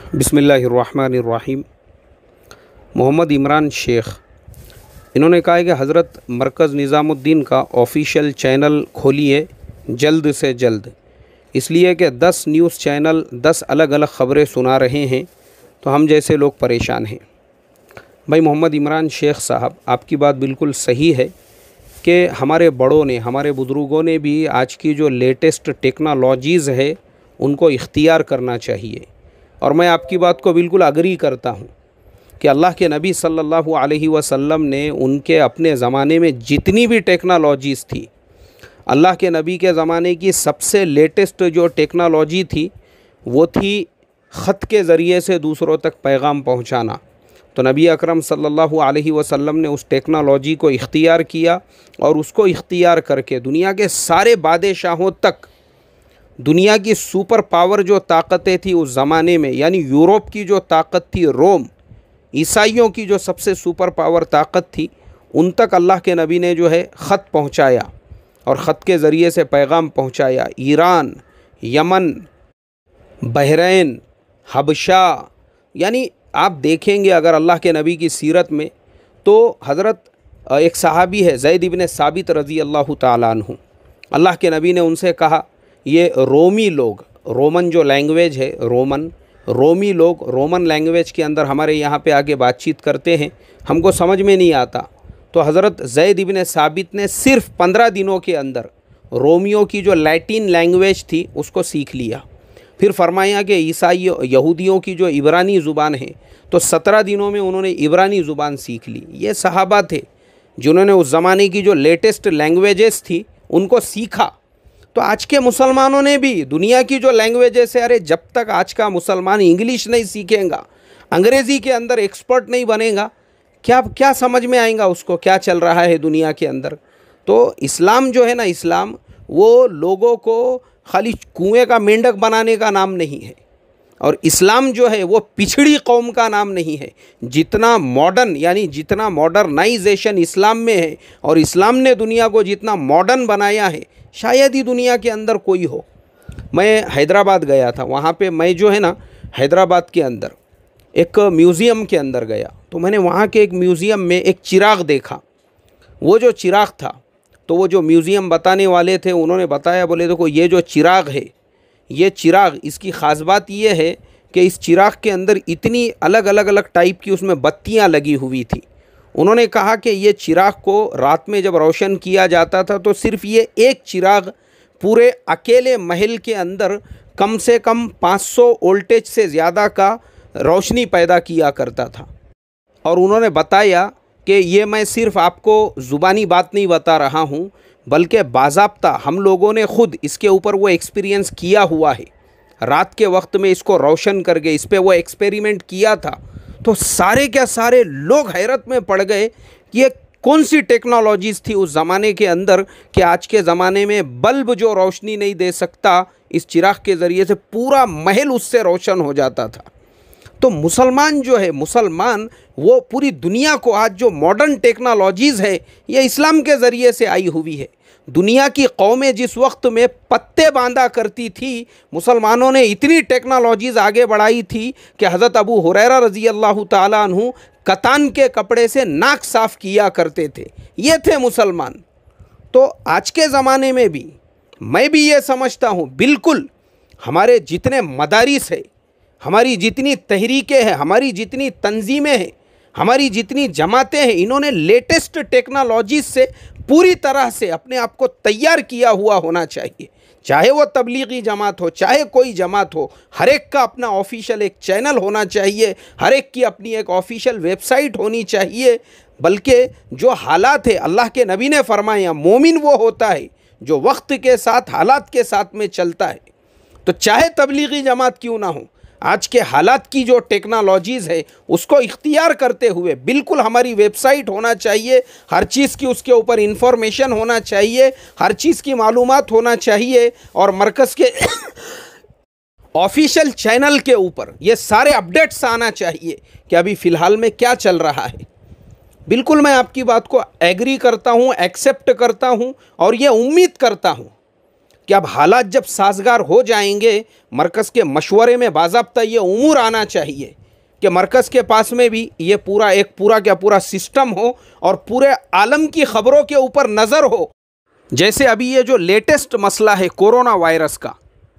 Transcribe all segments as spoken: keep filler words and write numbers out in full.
बिस्मिल्लाहिर्रहमानिर्रहीम। मोहम्मद इमरान शेख इन्होंने कहा है कि हज़रत मरकज़ निज़ामुद्दीन का ऑफिशियल चैनल खोलिए जल्द से जल्द, इसलिए कि दस न्यूज़ चैनल दस अलग अलग ख़बरें सुना रहे हैं तो हम जैसे लोग परेशान हैं। भाई मोहम्मद इमरान शेख साहब, आपकी बात बिल्कुल सही है कि हमारे बड़ों ने, हमारे बुज़ुर्गों ने भी आज की जो लेटेस्ट टेक्नोलॉजीज़ है उनको इख्तियार करना चाहिए। और मैं आपकी बात को बिल्कुल अग्री करता हूँ कि अल्लाह के नबी सल्लल्लाहु अलैहि वसल्लम ने उनके अपने ज़माने में जितनी भी टेक्नोलॉजीज़ थी, अल्लाह के नबी के ज़माने की सबसे लेटेस्ट जो टेक्नोलॉजी थी वो थी ख़त के ज़रिए से दूसरों तक पैगाम पहुँचाना। तो नबी अकरम सल्लल्लाहु अलैहि वसल्लम ने उस टेक्नोलॉजी को इख्तियार किया और उसको इख्तियार करके दुनिया के सारे बादशाहों तक, दुनिया की सुपर पावर जो ताकतें थी उस ज़माने में, यानी यूरोप की जो ताकत थी, रोम, ईसाइयों की जो सबसे सुपर पावर ताकत थी, उन तक अल्लाह के नबी ने जो है ख़त पहुँचाया और ख़त के ज़रिए से पैगाम पहुँचाया। ईरान, यमन, बहरैन, हबशा, यानी आप देखेंगे अगर अल्लाह के नबी की सीरत में तो हज़रत एक सहाबी है ज़ैद इब्न साबित रज़ी अल्लाह ताला अन्हु, अल्लाह के नबी ने उनसे कहा, ये रोमी लोग, रोमन जो लैंग्वेज है, रोमन रोमी लोग रोमन लैंग्वेज के अंदर हमारे यहाँ पे आके बातचीत करते हैं, हमको समझ में नहीं आता। तो हज़रत ज़ैद इब्न साबित ने सिर्फ पंद्रह दिनों के अंदर रोमियों की जो लैटिन लैंग्वेज थी उसको सीख लिया। फिर फरमाया कि ईसाई यहूदियों की जो इब्रानी ज़ुबान है तो सत्रह दिनों में उन्होंने इब्रानी ज़ुबान सीख ली। ये सहाबा थे जिन्होंने उस ज़माने की जो लेटेस्ट लैंग्वेजेस थी उनको सीखा। तो आज के मुसलमानों ने भी दुनिया की जो लैंग्वेजेस है, अरे जब तक आज का मुसलमान इंग्लिश नहीं सीखेगा, अंग्रेज़ी के अंदर एक्सपर्ट नहीं बनेगा, क्या क्या समझ में आएगा उसको क्या चल रहा है दुनिया के अंदर। तो इस्लाम जो है ना, इस्लाम वो लोगों को खाली कुएं का मेंढक बनाने का नाम नहीं है, और इस्लाम जो है वो पिछड़ी कौम का नाम नहीं है। जितना मॉडर्न, यानी जितना मॉडर्नाइजेशन इस्लाम में है और इस्लाम ने दुनिया को जितना मॉडर्न बनाया है, शायद ही दुनिया के अंदर कोई हो। मैं हैदराबाद गया था, वहाँ पे मैं जो है ना हैदराबाद के अंदर एक म्यूज़ियम के अंदर गया तो मैंने वहाँ के एक म्यूज़ियम में एक चिराग देखा। वो जो चिराग था, तो वो जो म्यूज़ियम बताने वाले थे उन्होंने बताया, बोले देखो ये जो चिराग है, ये चिराग, इसकी ख़ास बात ये है कि इस चिराग के अंदर इतनी अलग अलग अलग टाइप की उसमें बत्तियाँ लगी हुई थी। उन्होंने कहा कि ये चिराग को रात में जब रोशन किया जाता था तो सिर्फ़ ये एक चिराग पूरे अकेले महल के अंदर कम से कम पाँच सौ वोल्टेज से ज़्यादा का रोशनी पैदा किया करता था। और उन्होंने बताया कि ये मैं सिर्फ़ आपको ज़ुबानी बात नहीं बता रहा हूँ, बल्कि बाज़ाब्ता हम लोगों ने ख़ुद इसके ऊपर वो एक्सपीरियंस किया हुआ है। रात के वक्त में इसको रोशन करके इस पर वो एक्सपेरिमेंट किया था। तो सारे क्या सारे लोग हैरत में पड़ गए कि ये कौन सी टेक्नोलॉजीज़ थी उस ज़माने के अंदर कि आज के ज़माने में बल्ब जो रोशनी नहीं दे सकता, इस चिराग के ज़रिए से पूरा महल उससे रोशन हो जाता था। तो मुसलमान जो है, मुसलमान वो पूरी दुनिया को आज जो मॉडर्न टेक्नोलॉजीज़ है ये इस्लाम के ज़रिए से आई हुई है। दुनिया की कौमें जिस वक्त में पत्ते बांधा करती थी, मुसलमानों ने इतनी टेक्नोलॉजीज़ आगे बढ़ाई थी कि हज़रत अबू हुरैरा रज़ी अल्लाह ताला अन्हु कतान के कपड़े से नाक साफ़ किया करते थे। ये थे मुसलमान। तो आज के ज़माने में भी मैं भी ये समझता हूँ, बिल्कुल हमारे जितने मदारिस है, हमारी जितनी तहरीकें हैं, हमारी जितनी तंजीमें हैं, हमारी जितनी जमातें हैं, इन्होंने लेटेस्ट टेक्नोलॉजी से पूरी तरह से अपने आप को तैयार किया हुआ होना चाहिए। चाहे वो तबलीगी जमात हो, चाहे कोई जमात हो, हर एक का अपना ऑफिशियल एक चैनल होना चाहिए, हर एक की अपनी एक ऑफिशियल वेबसाइट होनी चाहिए। बल्कि जो हालात है, अल्लाह के नबी ने फरमाया, मोमिन वो होता है जो वक्त के साथ, हालात के साथ में चलता है। तो चाहे तबलीगी जमात क्यों ना हो, आज के हालात की जो टेक्नोलॉजीज़ है उसको इख्तियार करते हुए बिल्कुल हमारी वेबसाइट होना चाहिए, हर चीज़ की उसके ऊपर इंफॉर्मेशन होना चाहिए, हर चीज़ की मालूमात होना चाहिए, और मरकज़ के ऑफिशियल चैनल के ऊपर ये सारे अपडेट्स आना चाहिए कि अभी फ़िलहाल में क्या चल रहा है। बिल्कुल मैं आपकी बात को एग्री करता हूँ, एक्सेप्ट करता हूँ, और ये उम्मीद करता हूँ कि अब हालात जब साजगार हो जाएंगे, मरकज़ के मशवरे में बाज़ाब्ता ये उमूर आना चाहिए कि मरकज़ के पास में भी ये पूरा एक पूरा क्या पूरा सिस्टम हो और पूरे आलम की ख़बरों के ऊपर नज़र हो। जैसे अभी ये जो लेटेस्ट मसला है कोरोना वायरस का,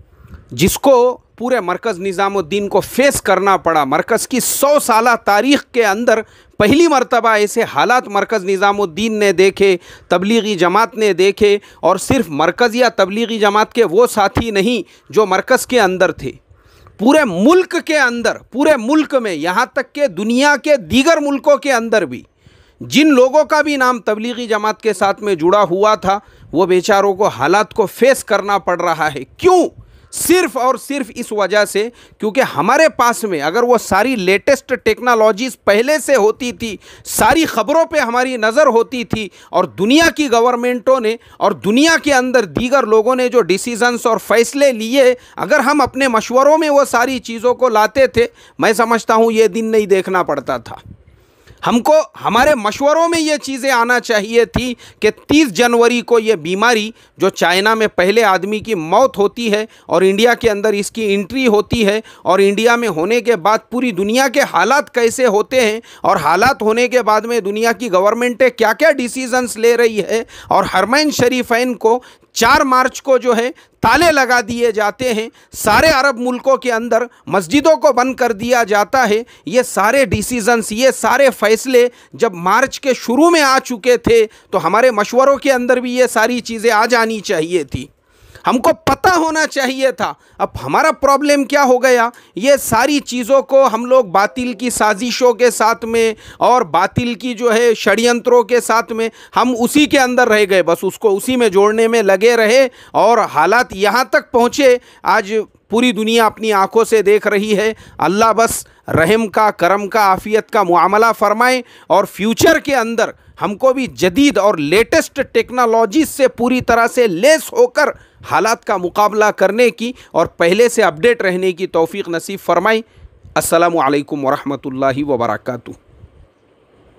जिसको पूरे मरकज़ निज़ामुद्दीन को फेस करना पड़ा। मरकज़ की सौ साला तारीख़ के अंदर पहली मरतबा ऐसे हालात मरकज़ निज़ामुद्दीन ने देखे, तबलीगी जमात ने देखे, और सिर्फ मरकज़ या तबलीगी जमात के वो साथी नहीं जो मरकज़ के अंदर थे, पूरे मुल्क के अंदर, पूरे मुल्क में, यहाँ तक के दुनिया के दीगर मुल्कों के अंदर भी जिन लोगों का भी नाम तबलीगी जमात के साथ में जुड़ा हुआ था, वो बेचारों को हालात को फेस करना पड़ रहा है। क्यों? सिर्फ और सिर्फ इस वजह से क्योंकि हमारे पास में अगर वो सारी लेटेस्ट टेक्नोलॉजीज़ पहले से होती थी, सारी ख़बरों पे हमारी नज़र होती थी, और दुनिया की गवर्नमेंटों ने और दुनिया के अंदर दीगर लोगों ने जो डिसीजंस और फैसले लिए, अगर हम अपने मशवरों में वो सारी चीज़ों को लाते थे, मैं समझता हूँ ये दिन नहीं देखना पड़ता था। हमको हमारे मशवरों में ये चीज़ें आना चाहिए थी कि तीस जनवरी को ये बीमारी जो चाइना में पहले आदमी की मौत होती है और इंडिया के अंदर इसकी एंट्री होती है, और इंडिया में होने के बाद पूरी दुनिया के हालात कैसे होते हैं, और हालात होने के बाद में दुनिया की गवर्नमेंटें क्या क्या डिसीजंस ले रही है, और हरमैन शरीफैन को चार मार्च को जो है ताले लगा दिए जाते हैं, सारे अरब मुल्कों के अंदर मस्जिदों को बंद कर दिया जाता है। ये सारे डिसीजंस, ये सारे फैसले जब मार्च के शुरू में आ चुके थे, तो हमारे मशवरों के अंदर भी ये सारी चीज़ें आ जानी चाहिए थी, हमको पता होना चाहिए था। अब हमारा प्रॉब्लम क्या हो गया, ये सारी चीज़ों को हम लोग बातिल की साजिशों के साथ में और बातिल की जो है षड्यंत्रों के साथ में हम उसी के अंदर रह गए, बस उसको उसी में जोड़ने में लगे रहे, और हालात यहाँ तक पहुँचे आज पूरी दुनिया अपनी आंखों से देख रही है। अल्लाह बस रहम का, करम का, आफ़ियत का मुआमला फ़रमाए, और फ्यूचर के अंदर हमको भी जदीद और लेटेस्ट टेक्नोलॉजी से पूरी तरह से लेस होकर हालात का मुकाबला करने की और पहले से अपडेट रहने की तौफीक नसीब फ़रमाए। अस्सलामु अलैकुम वरहमतुल्लाहि वबरकातुहू।